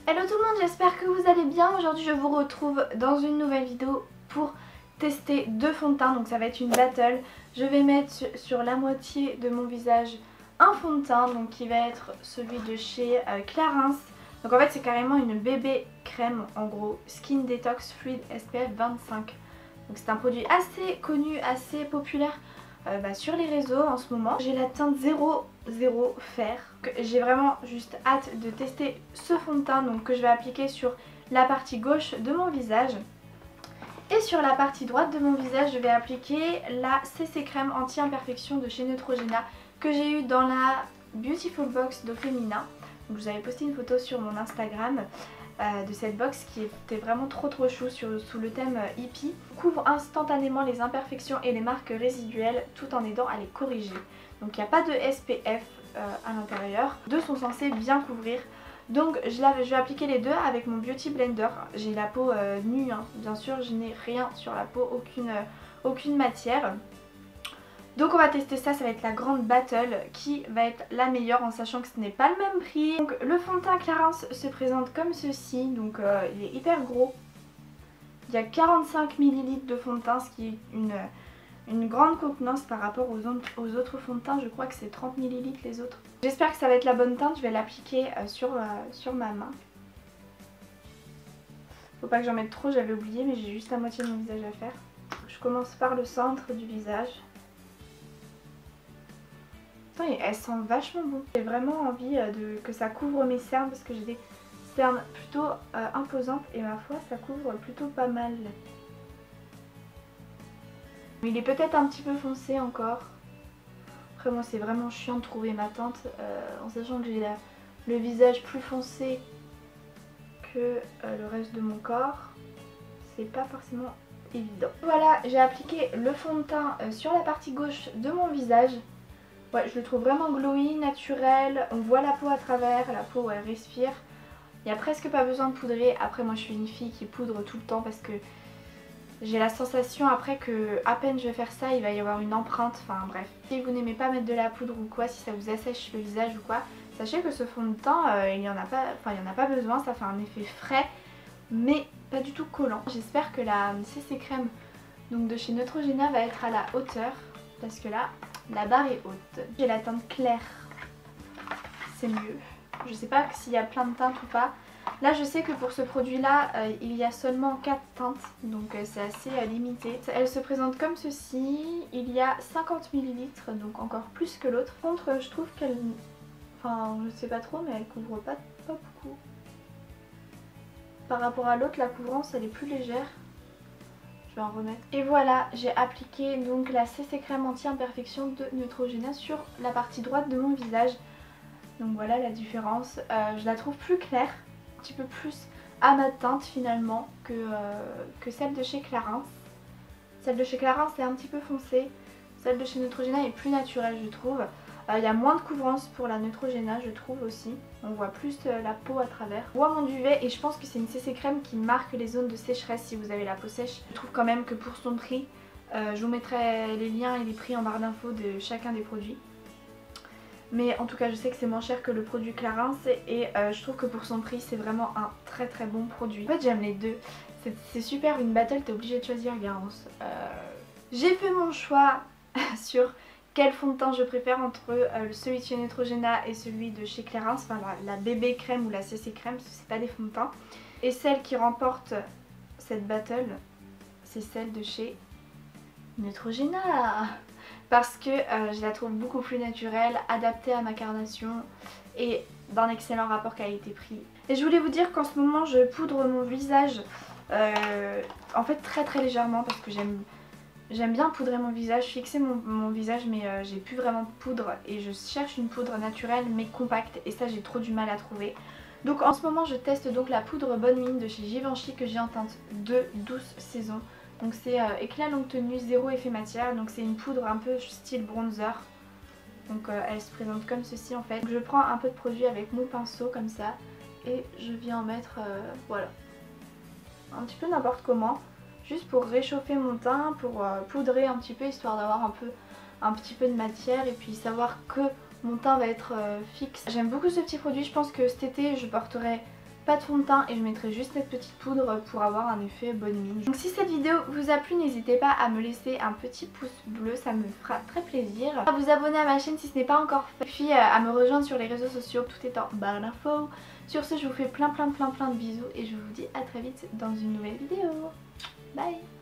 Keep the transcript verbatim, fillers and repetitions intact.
Hello tout le monde, j'espère que vous allez bien. Aujourd'hui je vous retrouve dans une nouvelle vidéo pour tester deux fonds de teint. Donc ça va être une battle. Je vais mettre sur la moitié de mon visage un fond de teint, donc qui va être celui de chez euh, Clarins. Donc en fait c'est carrément une bébé crème en gros, Skin Detox Fluid S P F vingt-cinq. Donc c'est un produit assez connu, assez populaire euh, bah, sur les réseaux en ce moment. J'ai la teinte zéro zéro fer. J'ai vraiment juste hâte de tester ce fond de teint donc, que je vais appliquer sur la partie gauche de mon visage. Et sur la partie droite de mon visage, je vais appliquer la C C crème anti-imperfection de chez Neutrogena que j'ai eu dans la Beautiful Box d'Ofemina. Donc, je vous avais posté une photo sur mon Instagram euh, de cette box qui était vraiment trop trop chou sur, sous le thème euh, hippie. Couvre instantanément les imperfections et les marques résiduelles tout en aidant à les corriger. Donc il n'y a pas de S P F euh, à l'intérieur. Deux sont censés bien couvrir. Donc je, la, je vais appliquer les deux avec mon Beauty Blender. J'ai la peau euh, nue, hein. Bien sûr je n'ai rien sur la peau, aucune, euh, aucune matière. Donc on va tester ça, ça va être la grande battle qui va être la meilleure en sachant que ce n'est pas le même prix. Donc le fond de teint Clarins se présente comme ceci, donc euh, il est hyper gros. Il y a quarante-cinq millilitres de fond de teint, ce qui est une, une grande contenance par rapport aux, aux autres fonds de teint. Je crois que c'est trente millilitres les autres. J'espère que ça va être la bonne teinte, je vais l'appliquer euh, sur, euh, sur ma main. Faut pas que j'en mette trop, j'avais oublié mais j'ai juste la moitié de mon visage à faire. Je commence par le centre du visage. Elle sent vachement bon. J'ai vraiment envie de, que ça couvre mes cernes parce que j'ai des cernes plutôt euh, imposantes et ma foi ça couvre plutôt pas mal. Il est peut-être un petit peu foncé encore. Après moi c'est vraiment chiant de trouver ma teinte euh, en sachant que j'ai le visage plus foncé que euh, le reste de mon corps. C'est pas forcément évident. Voilà, j'ai appliqué le fond de teint euh, sur la partie gauche de mon visage. Ouais, je le trouve vraiment glowy, naturel, on voit la peau à travers, la peau elle respire. Il n'y a presque pas besoin de poudrer. Après moi je suis une fille qui poudre tout le temps parce que j'ai la sensation après que à peine je vais faire ça il va y avoir une empreinte, enfin bref. Si vous n'aimez pas mettre de la poudre ou quoi, si ça vous assèche le visage ou quoi, sachez que ce fond de teint euh, il n'y en a pas, enfin il n'y en a pas besoin, ça fait un effet frais mais pas du tout collant. J'espère que la C C crème donc de chez Neutrogena va être à la hauteur parce que là la barre est haute. J'ai la teinte claire, c'est mieux. Je sais pas s'il y a plein de teintes ou pas. Là je sais que pour ce produit là euh, il y a seulement quatre teintes donc euh, c'est assez euh, limité. Elle se présente comme ceci, il y a cinquante millilitres donc encore plus que l'autre. Par contre je trouve qu'elle, enfin je sais pas trop mais elle couvre pas, pas beaucoup. Par rapport à l'autre la couvrance elle est plus légère. Je vais en remettre. Et voilà, j'ai appliqué donc la C C crème anti-imperfection de Neutrogena sur la partie droite de mon visage. Donc voilà la différence. Euh, je la trouve plus claire, un petit peu plus à ma teinte finalement que, euh, que celle de chez Clarins. Celle de chez Clarins c'est un petit peu foncé. Celle de chez Neutrogena est plus naturelle je trouve. Il euh, y a moins de couvrance pour la Neutrogena je trouve aussi. On voit plus euh, la peau à travers. On voit mon duvet et je pense que c'est une C C crème qui marque les zones de sécheresse si vous avez la peau sèche. Je trouve quand même que pour son prix, euh, je vous mettrai les liens et les prix en barre d'infos de chacun des produits. Mais en tout cas je sais que c'est moins cher que le produit Clarins et euh, je trouve que pour son prix c'est vraiment un très très bon produit. En fait j'aime les deux, c'est super une battle, t'es obligé de choisir Garance. Euh... J'ai fait mon choix sur quel fond de teint je préfère entre euh, celui de chez Neutrogena et celui de chez Clarins, enfin la, la bébé crème ou la C C crème, parce que c'est pas des fonds de teint. Et celle qui remporte cette battle, c'est celle de chez Neutrogena. Parce que euh, je la trouve beaucoup plus naturelle, adaptée à ma carnation et d'un excellent rapport qualité-prix. Et je voulais vous dire qu'en ce moment je poudre mon visage euh, en fait très très légèrement parce que j'aime... J'aime bien poudrer mon visage, fixer mon, mon visage mais euh, j'ai plus vraiment de poudre et je cherche une poudre naturelle mais compacte et ça j'ai trop du mal à trouver. Donc en ce moment je teste donc la poudre Bonne Mine de chez Givenchy que j'ai en teinte deux douce saison. Donc c'est euh, éclat longue tenue, zéro effet matière, donc c'est une poudre un peu style bronzer. Donc euh, elle se présente comme ceci en fait. Donc, je prends un peu de produit avec mon pinceau comme ça et je viens en mettre, euh, voilà, un petit peu n'importe comment. Juste pour réchauffer mon teint, pour euh, poudrer un petit peu histoire d'avoir un peu un petit peu de matière et puis savoir que mon teint va être euh, fixe. J'aime beaucoup ce petit produit, je pense que cet été je porterai pas de fond de teint et je mettrai juste cette petite poudre pour avoir un effet bonne mine. Donc si cette vidéo vous a plu, n'hésitez pas à me laisser un petit pouce bleu, ça me fera très plaisir. À vous abonner à ma chaîne si ce n'est pas encore fait, puis à me rejoindre sur les réseaux sociaux, tout est en barre d'infos. Sur ce, je vous fais plein plein plein plein de bisous et je vous dis à très vite dans une nouvelle vidéo. Bye.